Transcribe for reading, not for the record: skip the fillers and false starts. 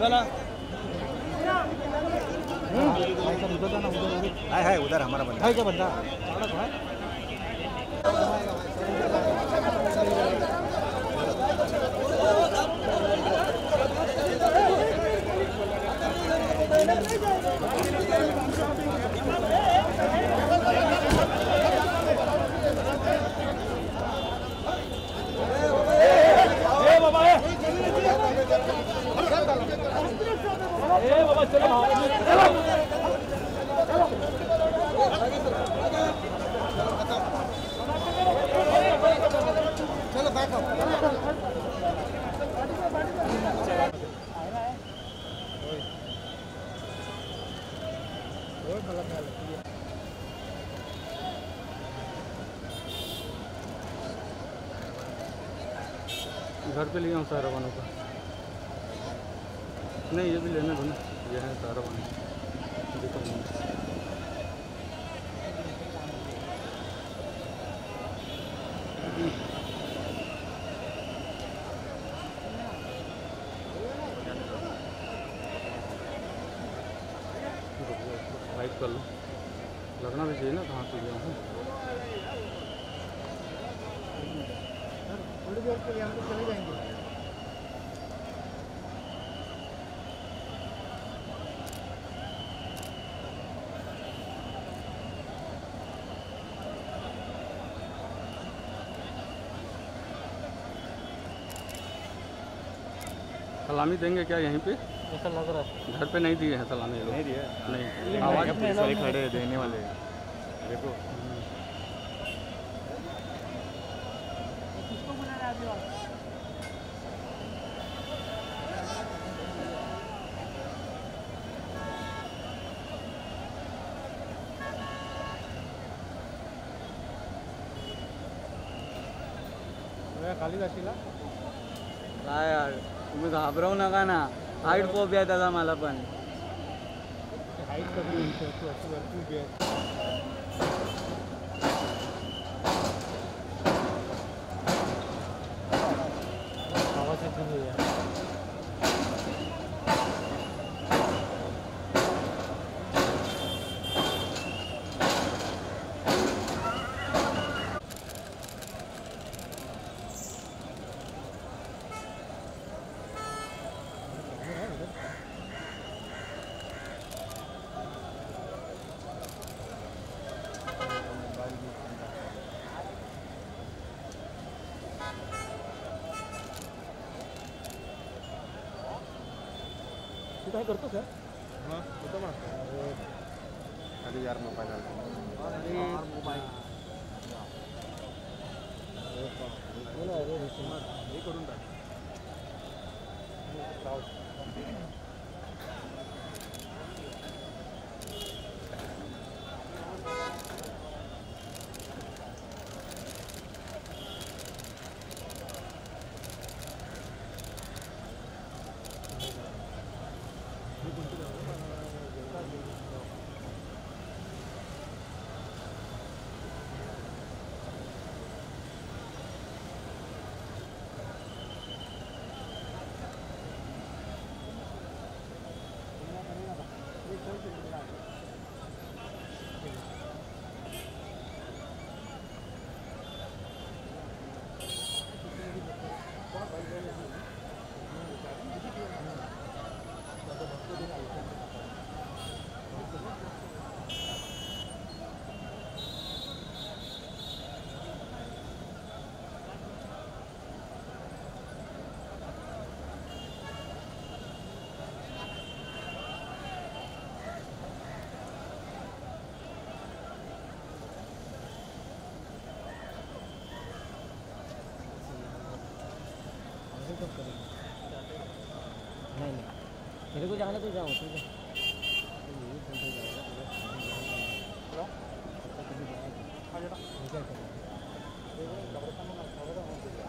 चला है उधर हमारा बंदा है क्या बंदा घर पे लिया हूँ सारा बनों का। नहीं ये भी लेने दो ना, ये है सारा बना वाइट कर लो, लगना भी चाहिए ना कहाँ से लिया हूँ। थोड़ी देर के लिए हम तो चले जाएंगे। सलामी देंगे क्या यहीं पे? ऐसा लग रहा है घर पे नहीं दिए हैं सलामी लोग। नहीं दिए नहीं, आवाज़ पुलिस वाले खड़े देने वाले देखो। किसको बुला रहा है अभी? खाली जाशीला काय यार तुम्ही घाबरवू नका ना, हाईट फोबिया त्याचा मला पण। हाईट कधी तू अशी वरती उभी आहे। आवाज येतो आहे। तू काय करतो सर? हां होतो ना खाली यार मोबाईल हे करून टाक। नहीं मेरे को जाने तो जाओ ठीक है। क्या करें